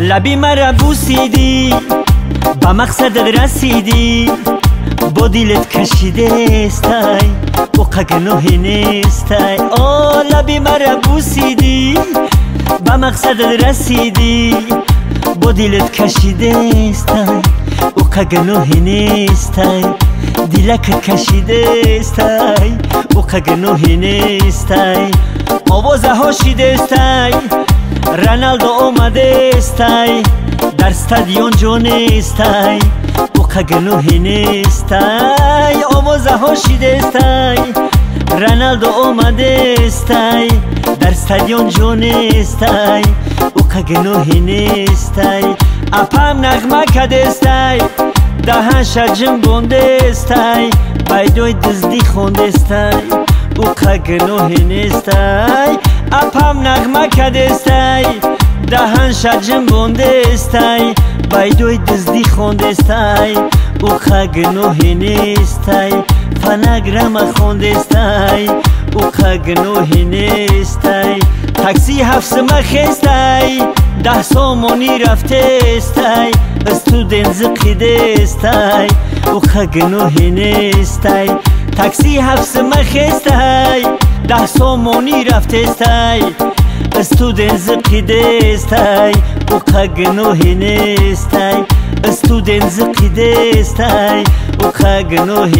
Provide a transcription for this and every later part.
لبی مرا بوسیدی با مقصدت رسیدی با دلت کشیده استای او قگنوهی نیستای آه لبی مرا بوسیدی با مقصدت رسیدی با دلت کشیده استای او قگنوهی نیستای دلک کشیده استای او قگنوهی نیستای آوازه ها شیده استای رونالدو آمده استای در استادیون جو نیستای او قگنوهی نیستای آوازه ها شیده استای رونالدو آمده استای در استادیون جو نیستای او قگنوهی نیستای اپم نغمه کده استای دهنش جم بونده استای بایدوی دزدی خونده استای او قگنوهی نیستای اپم نغمه کده استای دهنش جم بونده استای بایدوی دزدی خونده استای او قگنوهی نیستای فنگرم خونده استای او قگنوهی نیستای تاکسی هفت مخستای 10 سومونی رفته استای استودنت زقیده استای او قگنوهی نیستای تاکسی هفت مخستای 10 سومونی رفته استای استودنت زقیده استای او قگنوهی نیستای استودنت زقیده استای او قگنوهی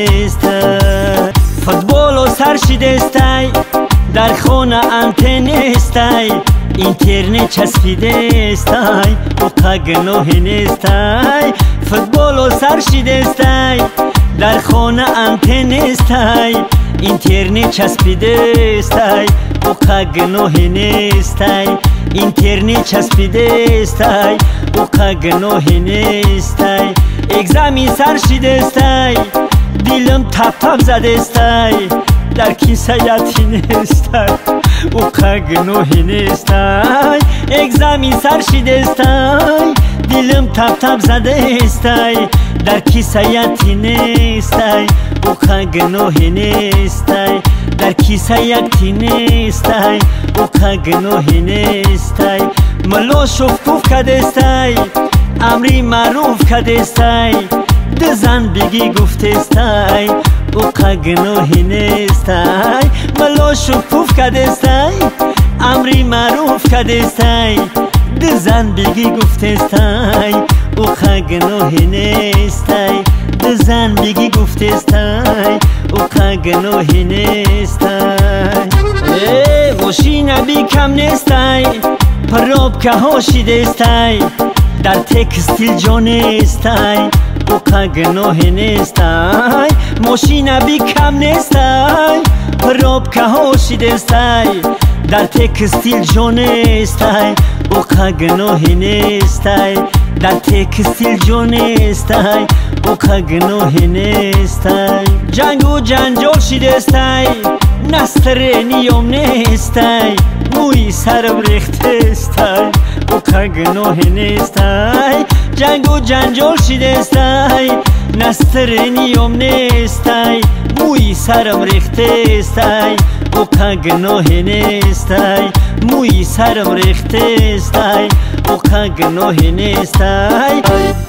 نیستای فوتبال و سرشیده استای در خونه انتن استای اینترنت چسبیده استای او قگنوهی نیستای فوتبال و سرشیده استای در خونه انتن استای اینترنت چسبیده استای او قگنوهی نیستای اینترنت چسبیده استای او قگنوهی نیستای اگزامی سرشیده استای دلم تپ تپ زده استای در کیسه یتیم استای او قگنوهی نیستای اگزامی سرشیده استای دلم تپ تپ زده استای در کیسه یتیم استای او قگنوهی نیستای در کیسه یتیم استای او قگنوهی نیستای ملو شفکوف کده استای امری معروف کده استای دزن بگی گفته استای او قگنوهی نیستای ملو شکوف کده استای امری معروف کده استای دزن بگی گفته استای او قگنوهی نیستای دزن بگی گفته استای او قگنوهی نیستای ماشین بی کم نیستای پروب که هاشیده استای در تکستیل جو نیستای او قگنوهی نیستای ماشین بی کم نیستای پروب که هاشیده استای در تکستیل جو نیستای او قگنوهی نیستای در تکستیل جو نیستای او قگنوهی نیستای جنگ و جنجال شیده استای نستر نیوم نیستای موی سرم ریخته استای او قگنوهی نیستای جنگ و جنجال شیده استای نستر نیوم نیستای موی سرم ریخته استای او قگنوهی نیستای موی سرم ریخته استای او قگنوهی نیستای